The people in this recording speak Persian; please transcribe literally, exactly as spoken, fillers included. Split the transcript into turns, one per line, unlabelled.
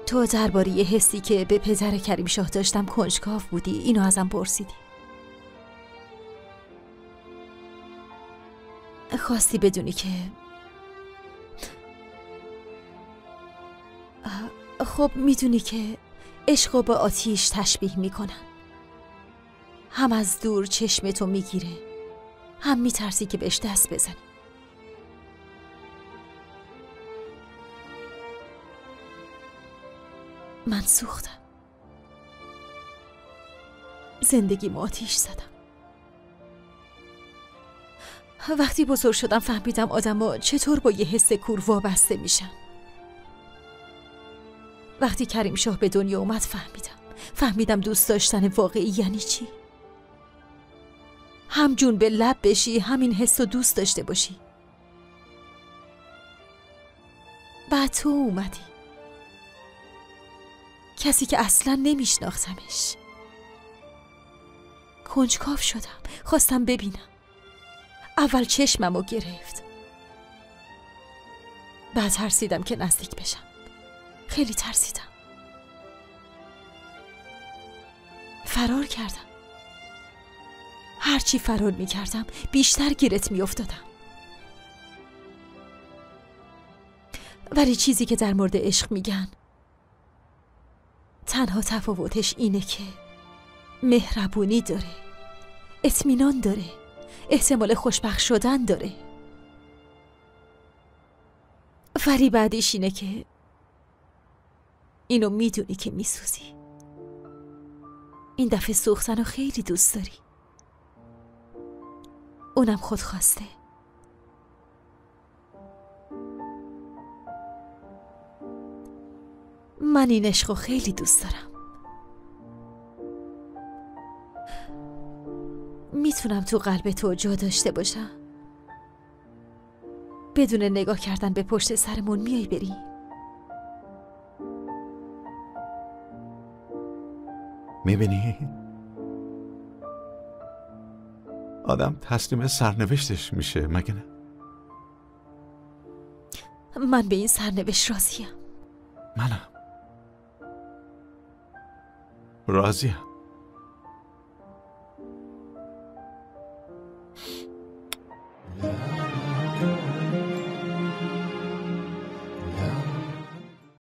تو درباره یه حسی که به پدر کریم شاه داشتم کنجکاو بودی، اینو ازم پرسیدی. خواستی بدونی که خب میدونی که عشقو با آتیش تشبیه میکنن. هم از دور چشمتو میگیره، هم میترسی که بهش دست بزنی. من سوختم، زندگیم آتیش زدم. وقتی بزرگ شدم فهمیدم آدم‌ها چطور با یه حس کور وابسته میشن. وقتی کریم شاه به دنیا اومد فهمیدم فهمیدم دوست داشتن واقعی یعنی چی. هم جون به لب بشی، همین حس رو دوست داشته باشی. بعد تو اومدی، کسی که اصلا نمیشناختمش. کنجکاو شدم، خواستم ببینم. اول چشممو گرفت، بعد ترسیدم که نزدیک بشم. خیلی ترسیدم. فرار کردم. هرچی فرار میکردم بیشتر گیرت میافتادم. ولی چیزی که در مورد عشق میگن، تنها تفاوتش اینه که مهربونی داره، اطمینان داره، احتمال خوشبخت شدن داره. ولی بعدش اینه که اینو میدونی که میسوزی. این دفعه سوختن رو خیلی دوست داری، اونم خود خواسته. من این عشق رو خیلی دوست دارم. میتونم تو قلب تو جا داشته باشم؟ بدون نگاه کردن به پشت سرمون میای بری؟
میبینی؟ آدم تسلیم سرنوشتش میشه، مگه نه؟
من به این سرنوشت راضیم.
منم راضیم.